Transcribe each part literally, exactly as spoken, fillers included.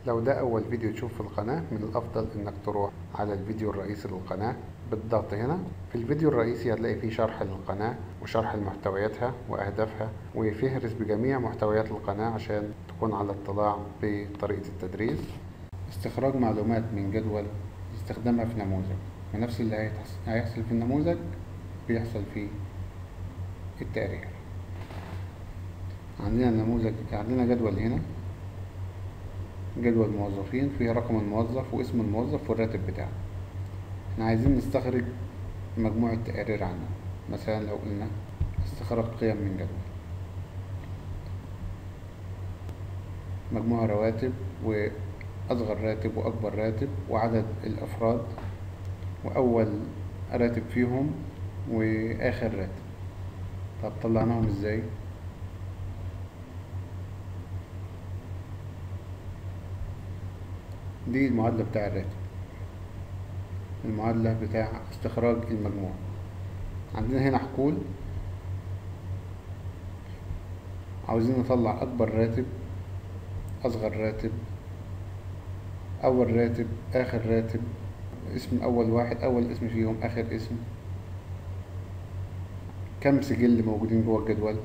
لو ده أول فيديو تشوف في القناة، من الأفضل إنك تروح على الفيديو الرئيسي للقناة بالضغط هنا. في الفيديو الرئيسي هتلاقي فيه شرح للقناة وشرح لمحتوياتها وأهدافها وفهرس بجميع محتويات القناة عشان تكون على اطلاع بطريقة التدريس. استخراج معلومات من جدول استخدامها في نموذج، ونفس اللي هيحصل في النموذج بيحصل في التقرير. عندنا نموذج، عندنا جدول هنا، جدول موظفين فيه رقم الموظف واسم الموظف والراتب بتاعه. احنا عايزين نستخرج مجموعة تقارير عنه. مثلا لو قلنا استخراج قيم من جدول، مجموعة رواتب وأصغر راتب وأكبر راتب وعدد الأفراد وأول راتب فيهم وآخر راتب. طب طلعناهم ازاي؟ دي المعادلة بتاع الراتب، المعادلة بتاع استخراج المجموع. عندنا هنا حقول، عاوزين نطلع أكبر راتب، أصغر راتب، أول راتب، آخر راتب، اسم أول واحد، أول اسم فيهم، آخر اسم، كم سجل موجودين جوه الجدول.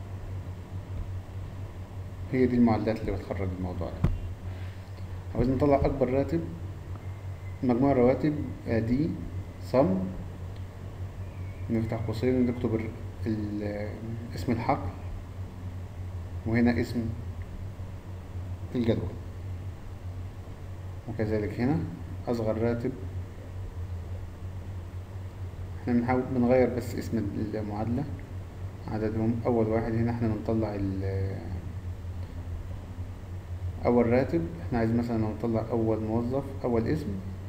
هي دي المعادلات اللي بتخرج الموضوع ده. عاوزين نطلع أكبر راتب، مجموع الرواتب دي صم، نفتح قوسين ونكتب اسم الحقل وهنا اسم الجدول، وكذلك هنا أصغر راتب. احنا بنحاول بنغير بس اسم المعادلة، عددهم أول واحد. هنا احنا بنطلع أول راتب، احنا عايزين مثلا نطلع أول موظف، أول اسم،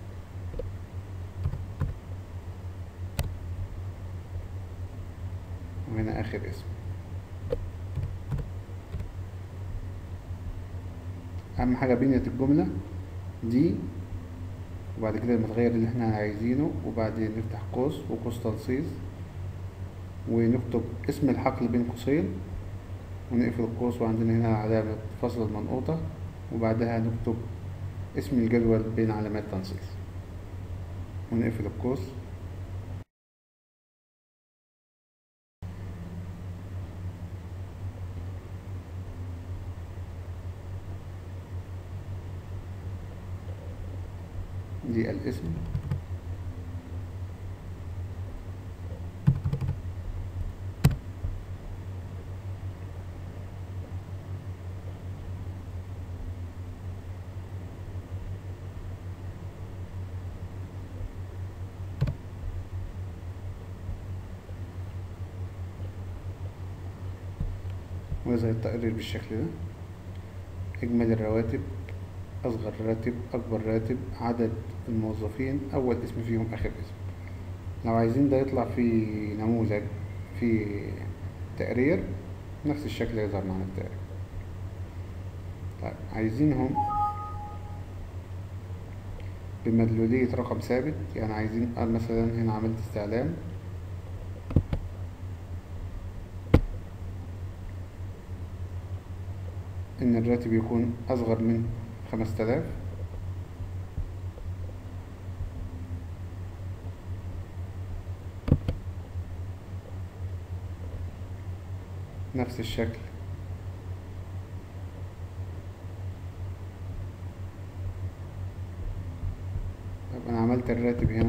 وهنا آخر اسم. أهم حاجة بنية الجملة دي، وبعد كده بنغير اللي احنا عايزينه، وبعدين نفتح قوس وقوس تنصيص ونكتب اسم الحقل بين قوسين ونقفل القوس، وعندنا هنا علامة فصل المنقوطة، وبعدها نكتب اسم الجدول بين علامات تنصيص ونقفل القوس. دي الاسم، ويظهر التقرير بالشكل ده. إجمالي الرواتب، أصغر راتب، أكبر راتب، عدد الموظفين، أول اسم فيهم، آخر اسم. لو عايزين ده يطلع في نموذج في تقرير، نفس الشكل يظهر معنا التقرير. طيب عايزينهم بمدلولية رقم ثابت، يعني عايزين مثلا هنا عملت استعلام إن الراتب يكون أصغر من خمسة آلاف، نفس الشكل. طب أنا عملت الراتب هنا.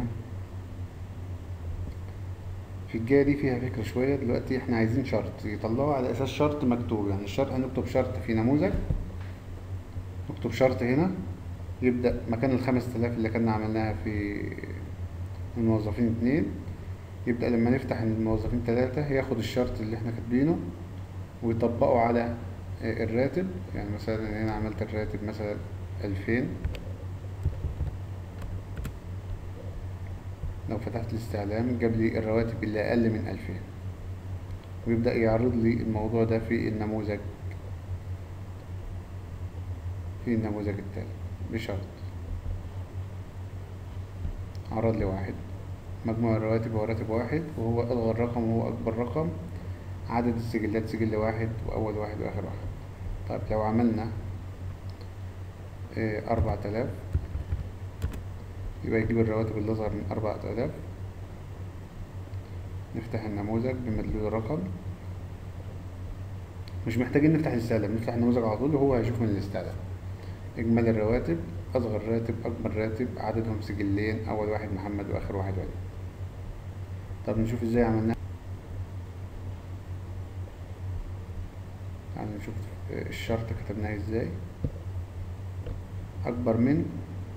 في الجاية دي فيها فكرة شوية. دلوقتي احنا عايزين شرط يطلعه على أساس شرط مكتوب، يعني الشرط هنكتب شرط في نموذج، نكتب شرط هنا يبدأ مكان الخمس تلاف اللي كنا عملناها في الموظفين اتنين، يبدأ لما نفتح الموظفين تلاتة ياخد الشرط اللي احنا كاتبينه ويطبقه على الراتب. يعني مثلا هنا عملت الراتب مثلا ألفين، لو فتحت الاستعلام جاب لي الرواتب اللي أقل من ألفين، ويبدأ يعرض لي الموضوع ده في النموذج في النموذج التالي بشرط. عرض لي واحد، مجموع الرواتب هو راتب واحد وهو أصغر رقم وهو أكبر رقم، عدد السجلات سجل واحد وأول واحد وآخر واحد. طيب لو عملنا أربعة آلاف، يبقى يجيب الرواتب اللي أصغر من أربعة آلاف. نفتح النموذج بمدلول الرقم، مش محتاجين نفتح الاستعلام، نفتح النموذج على طول وهو هيشوف من الاستعلام. إجمالي الرواتب، أصغر راتب، أكبر راتب، عددهم سجلين، أول واحد محمد وآخر واحد وليد. طب نشوف ازاي عملناها. يعني نشوف الشرط كتبناه ازاي. أكبر من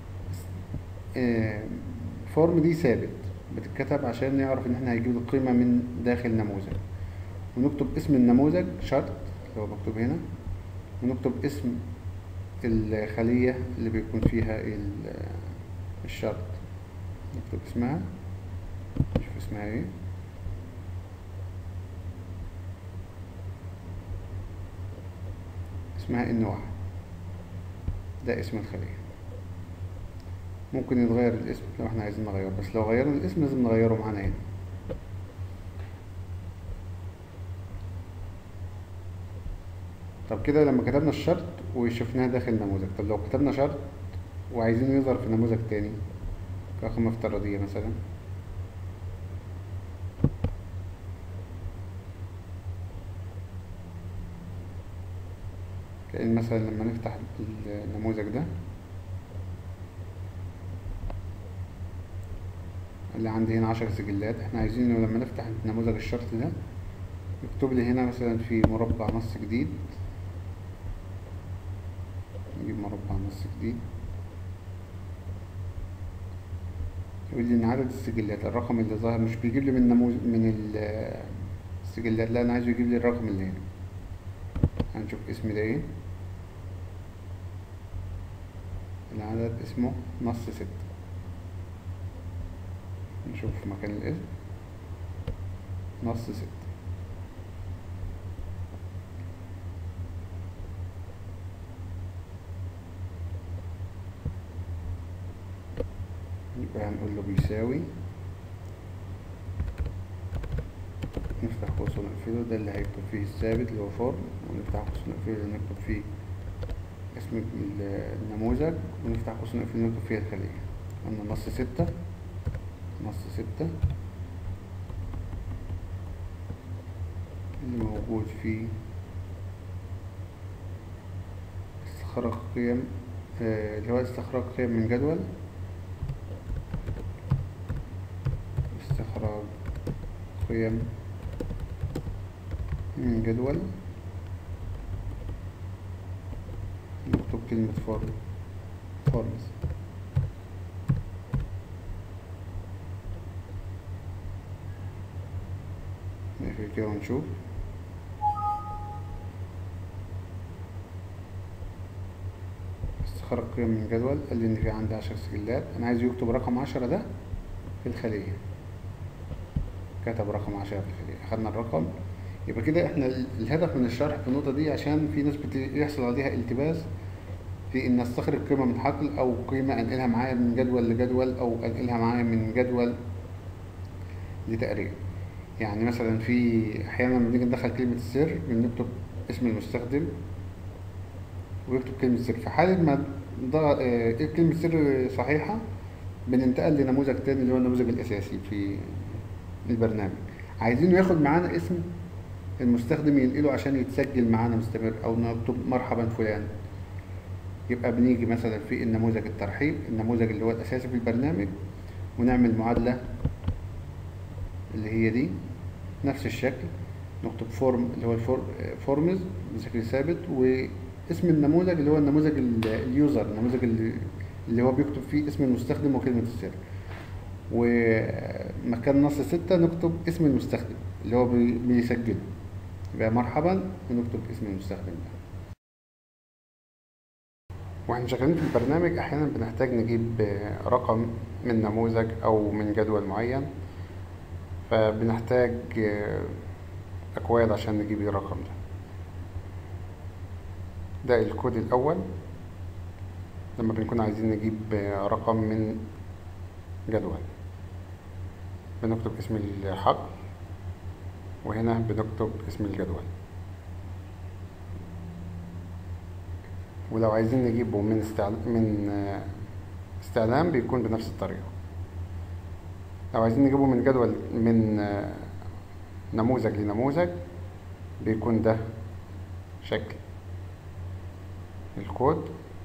فورم دي ثابت بتتكتب عشان نعرف ان احنا هيجيب القيمة من داخل نموذج، ونكتب اسم النموذج شرط اللي هو مكتوب هنا، ونكتب اسم الخلية اللي بيكون فيها الشرط، نكتب اسمها، نشوف اسمها ايه. اسمها ان واحد، ده اسم الخلية. ممكن يتغير الاسم لو احنا عايزين نغيره، بس لو غيرنا الاسم لازم نغيره معانا هنا. طب كده لما كتبنا الشرط وشفناه داخل النموذج، طب لو كتبنا شرط وعايزين يظهر في نموذج تاني كقيمة افتراضية مثلا، كأن مثلا لما نفتح النموذج ده اللي عندي هنا عشر سجلات، احنا عايزين لما نفتح نموذج الشرط ده يكتب لي هنا مثلا في مربع نص جديد، نجيب مربع نص جديد، يقول لي ان عدد السجلات، الرقم اللي ظاهر مش بيجيب لي من نموذج من السجلات، لا انا عايزه يجيب لي الرقم اللي هنا. هنشوف اسم ده ايه، العدد اسمه نص ستة، نشوف مكان الاسم نص ستة. يبقى هنقول له بيساوي، نفتح قوس ونقفله، ده اللي هيكتب فيه الثابت اللي هو فورم، ونفتح قوس ونقفله اللي نكتب فيه اسم النموذج، ونفتح قوس ونقفله نكتب فيه الخلية. قلنا نص ستة، نص ستة اللي موجود فيه استخراج قيم، آه اللي هو استخراج قيم من جدول، استخراج قيم من جدول، نكتب كلمة فورم فورمز. نقفل كده ونشوف. استخرج قيم من جدول، قال لي ان في عندي عشر سجلات، انا عايز يكتب رقم عشرة ده في الخلية، كتب رقم عشرة في الخلية، اخدنا الرقم. يبقى كده احنا الهدف من الشرح في النقطة دي عشان في ناس بيحصل عليها التباس في ان استخرج قيمة من حقل او قيمة انقلها معايا من جدول لجدول او انقلها معايا من جدول لتقرير. يعني مثلا في احيانا لما نيجي ندخل كلمة السر بنكتب اسم المستخدم ويكتب كلمة سر، في حالة ما اه كلمة سر صحيحة بننتقل لنموذج تاني اللي هو النموذج الاساسي في البرنامج، عايزينه ياخد معانا اسم المستخدم ينقله عشان يتسجل معانا مستمر، او نكتب مرحبا فلان. يبقى بنيجي مثلا في النموذج الترحيب، النموذج اللي هو الاساسي في البرنامج، ونعمل معادلة اللي هي دي نفس الشكل، نكتب فورم اللي هو فورمز بشكل ثابت، واسم النموذج اللي هو النموذج اليوزر، النموذج اللي, اللي هو بيكتب فيه اسم المستخدم وكلمة السر، ومكان نص ستة نكتب اسم المستخدم اللي هو بيسجله، يبقى مرحبا ونكتب اسم المستخدم ده. واحنا شغالين في البرنامج احيانا بنحتاج نجيب رقم من نموذج او من جدول معين، فبنحتاج اكواد عشان نجيب الرقم ده. ده الكود الاول لما بنكون عايزين نجيب رقم من جدول، بنكتب اسم الحقل وهنا بنكتب اسم الجدول. ولو عايزين نجيبه من استعلام من استعلام بيكون بنفس الطريقة. لو عايزين نجيبه من جدول من نموذج لنموذج بيكون ده شكل الكود.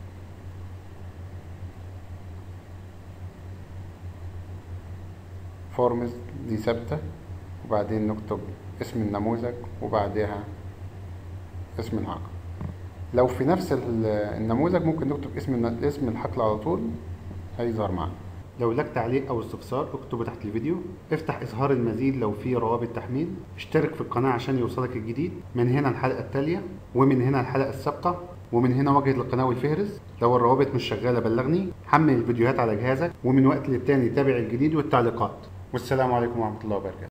فورمز دي ثابتة، وبعدين نكتب اسم النموذج وبعدها اسم الحقل. لو في نفس النموذج ممكن نكتب اسم اسم الحقل على طول هيظهر معنا. لو لك تعليق او استفسار اكتبه تحت الفيديو. افتح اظهار المزيد لو في روابط تحميل. اشترك في القناة عشان يوصلك الجديد. من هنا الحلقة التالية، ومن هنا الحلقة السابقة، ومن هنا واجهة القناة والفهرس. لو الروابط مش شغالة بلغني. حمل الفيديوهات على جهازك، ومن وقت للتاني تابع الجديد والتعليقات. والسلام عليكم ورحمة الله وبركاته.